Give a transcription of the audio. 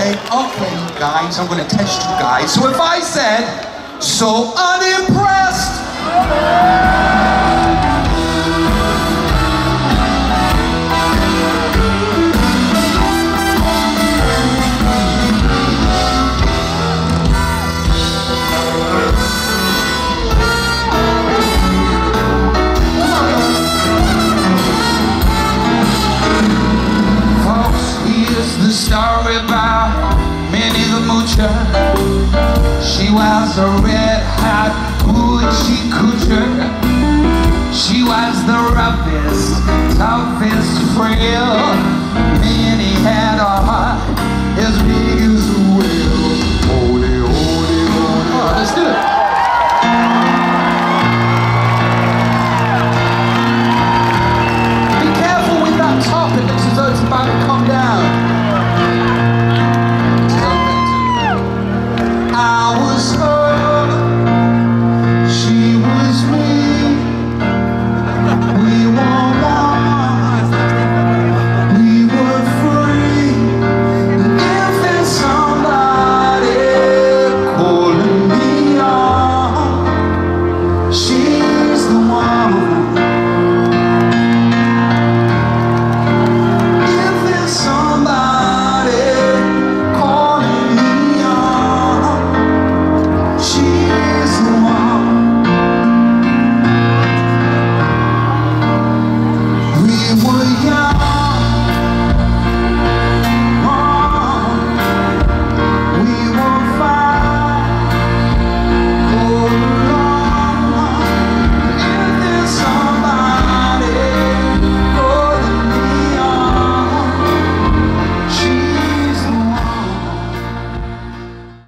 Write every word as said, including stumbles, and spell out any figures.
Okay, okay, guys, I'm gonna test you guys. So if I said, so unimpressed, the story about Minnie the Moocher. She was a red-hot Gucci coocher. She was the roughest, toughest frail. Minnie had a heart as big as a whale. Holy, holy, holy. Oh, let's do it. Be careful with that top, it looks as though it's about to come down. I was her, she was me. We were one, we were free. And if there's somebody calling me on, she